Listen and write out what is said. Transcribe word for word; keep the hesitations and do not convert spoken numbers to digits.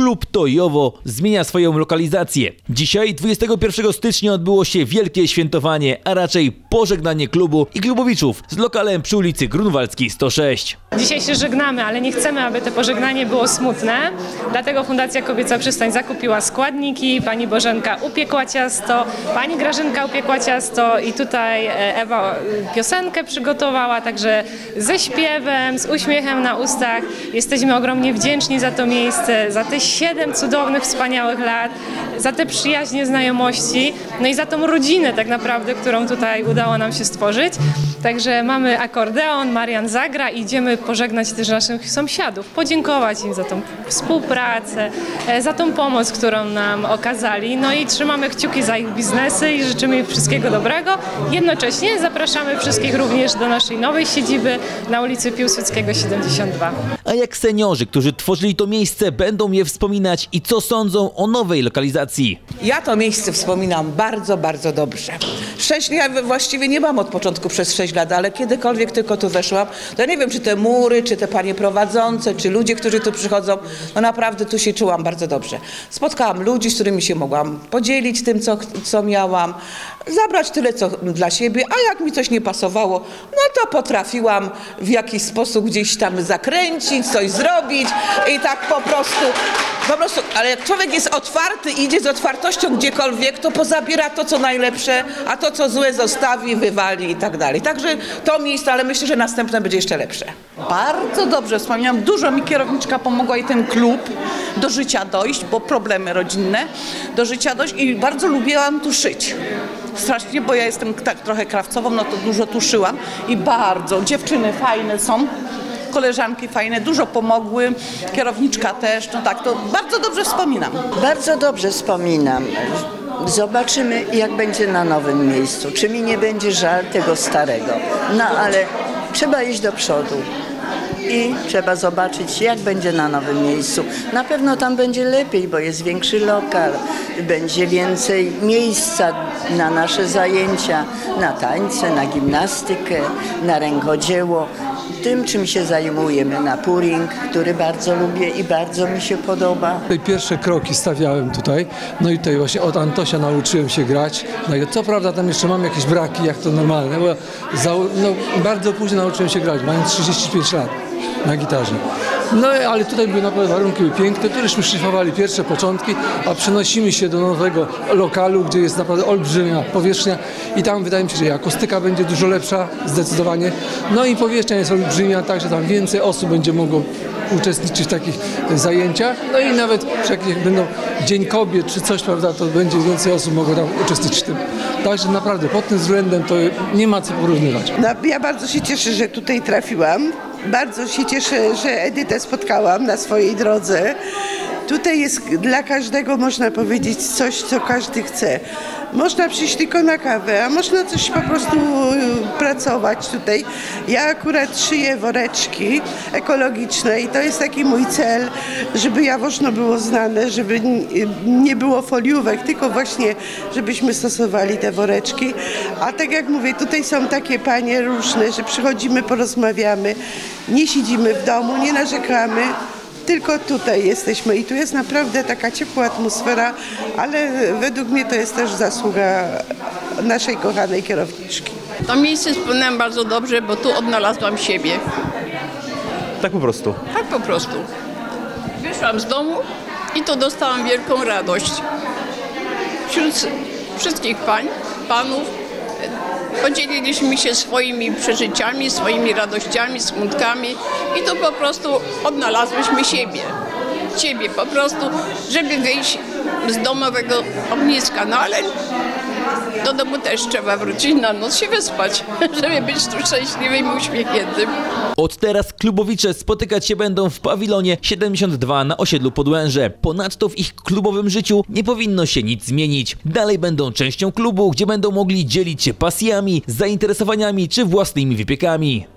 klub Toyowo zmienia swoją lokalizację. Dzisiaj, dwudziestego pierwszego stycznia, odbyło się wielkie świętowanie, a raczej pożegnanie klubu i klubowiczów z lokalem przy ulicy Grunwaldzkiej sto sześć. Dzisiaj się żegnamy, ale nie chcemy, aby to pożegnanie było smutne. Dlatego Fundacja Kobieca Przystań zakupiła składniki, pani Bożenka upiekła ciasto, pani Grażynka upiekła ciasto i tutaj Ewa piosenkę przygotowała, także ze śpiewem, z uśmiechem na ustach. Jesteśmy ogromnie wdzięczni za to miejsce, za te siedem cudownych, wspaniałych lat, za te przyjaźnie, znajomości, no i za tą rodzinę tak naprawdę, którą tutaj udało nam się stworzyć. Także mamy akordeon, Marian zagra i idziemy pożegnać też naszych sąsiadów, podziękować im za tą współpracę, za tą pomoc, którą nam okazali. No i trzymamy kciuki za ich biznesy i życzymy im wszystkiego dobrego. Jednocześnie zapraszamy wszystkich również do naszej nowej siedziby na ulicy Piłsudskiego siedemdziesiąt dwa. A jak seniorzy, którzy tworzyli to miejsce, będą je wspominać i co sądzą o nowej lokalizacji? Ja to miejsce wspominam bardzo, bardzo dobrze. Sześć, ja właściwie nie mam od początku przez sześć lat, ale kiedykolwiek tylko tu weszłam, to ja nie wiem, czy te mury, czy te panie prowadzące, czy ludzie, którzy tu przychodzą, no naprawdę tu się czułam bardzo dobrze. Spotkałam ludzi, z którymi się mogłam podzielić tym, co, co miałam, zabrać tyle, co dla siebie, a jak mi coś nie pasowało, no to potrafiłam w jakiś sposób gdzieś tam zakręcić, coś zrobić i tak po prostu, po prostu, ale jak człowiek jest otwarty i idzie z otwartością gdziekolwiek, to pozabiera to, co najlepsze, a to, co złe, zostawi, wywali i tak dalej. Także to miejsce, ale myślę, że następne będzie jeszcze lepsze. Bardzo dobrze wspomniałam, dużo mi kierowniczka pomogła i ten klub do życia dojść, bo problemy rodzinne, do życia dojść i bardzo lubiłam tu szyć. Strasznie, bo ja jestem tak trochę krawcową, no to dużo tu szyłam i bardzo, dziewczyny fajne są, koleżanki fajne, dużo pomogły, kierowniczka też, no tak, to bardzo dobrze wspominam. Bardzo dobrze wspominam. Zobaczymy, jak będzie na nowym miejscu, czy mi nie będzie żal tego starego. No ale trzeba iść do przodu i trzeba zobaczyć, jak będzie na nowym miejscu. Na pewno tam będzie lepiej, bo jest większy lokal, będzie więcej miejsca na nasze zajęcia, na tańce, na gimnastykę, na rękodzieło. Tym, czym się zajmujemy, na puring, który bardzo lubię i bardzo mi się podoba. Pierwsze kroki stawiałem tutaj, no i tutaj właśnie od Antosia nauczyłem się grać. No i co prawda tam jeszcze mam jakieś braki, jak to normalne, bo za, no, bardzo późno nauczyłem się grać, mając trzydzieści pięć lat na gitarze. No ale tutaj były naprawdę warunki były piękne, któreśmy szlifowali pierwsze początki, a przenosimy się do nowego lokalu, gdzie jest naprawdę olbrzymia powierzchnia i tam wydaje mi się, że akustyka będzie dużo lepsza, zdecydowanie. No i powierzchnia jest olbrzymia, także tam więcej osób będzie mogło uczestniczyć w takich zajęciach. No i nawet jak będą Dzień Kobiet czy coś, prawda, to będzie więcej osób mogło tam uczestniczyć w tym. Także naprawdę pod tym względem to nie ma co porównywać. No, ja bardzo się cieszę, że tutaj trafiłam. Bardzo się cieszę, że Edytę spotkałam na swojej drodze. Tutaj jest dla każdego, można powiedzieć, coś, co każdy chce. Można przyjść tylko na kawę, a można coś po prostu pracować tutaj. Ja akurat szyję woreczki ekologiczne i to jest taki mój cel, żeby Jaworzno było znane, żeby nie było foliówek, tylko właśnie, żebyśmy stosowali te woreczki. A tak jak mówię, tutaj są takie panie różne, że przychodzimy, porozmawiamy, nie siedzimy w domu, nie narzekamy. Tylko tutaj jesteśmy i tu jest naprawdę taka ciepła atmosfera, ale według mnie to jest też zasługa naszej kochanej kierowniczki. To miejsce wspomniałam bardzo dobrze, bo tu odnalazłam siebie. Tak po prostu? Tak po prostu. Wyszłam z domu i to dostałam wielką radość. Wśród wszystkich pań, panów podzieliliśmy się swoimi przeżyciami, swoimi radościami, smutkami i to po prostu odnalazłyśmy siebie. Ciebie po prostu, żeby wyjść z domowego ogniska. No ale do domu też trzeba wrócić na noc, się wyspać, żeby być tu szczęśliwym i uśmiechniętym. Od teraz klubowicze spotykać się będą w pawilonie siedemdziesiąt dwa na osiedlu Podłęże. Ponadto w ich klubowym życiu nie powinno się nic zmienić. Dalej będą częścią klubu, gdzie będą mogli dzielić się pasjami, zainteresowaniami czy własnymi wypiekami.